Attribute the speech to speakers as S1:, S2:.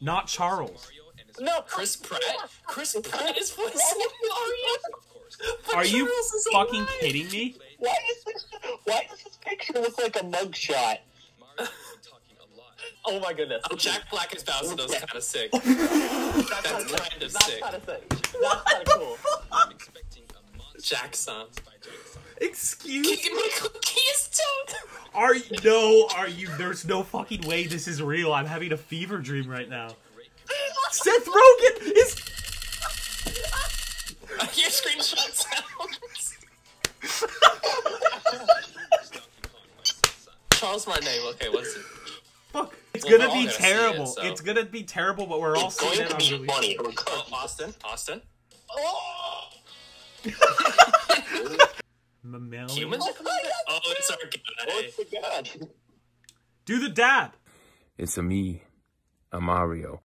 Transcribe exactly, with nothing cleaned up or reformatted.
S1: Not Charles.
S2: No, Chris Pratt. Chris Pratt is voicing Mario.
S1: Are you fucking kidding me?
S3: Why is this? Why does this picture look like a mugshot?
S2: Oh my goodness. Oh, Jack Black as Bowser is kind of sick.
S3: That's,
S2: That's
S3: kind
S2: of
S3: That's
S2: sick.
S3: kind of sick. That's kind of cool.
S2: Jackson.
S1: Excuse
S2: Keegan
S1: me?
S2: Cookies too.
S1: Are you, no, are you, there's no fucking way this is real. I'm having a fever dream right now. Seth Rogen is...
S2: I hear screenshot sounds. Charles Martinet, okay, what's it?
S1: Fuck. It's
S2: Well,
S1: gonna
S2: we're all
S1: be
S2: gonna see
S1: terrible.
S2: it, so.
S1: It's gonna be terrible, but we're all
S3: It's
S1: seeing
S3: going
S1: it
S3: to
S1: on
S3: be
S1: release.
S3: funny.
S2: Oh, Austin? Austin?
S3: Oh!
S1: Mammalian?
S2: Humans? Oh, it's our guy.
S3: What's the god?
S1: Do the dab.
S4: It's a me, a Mario.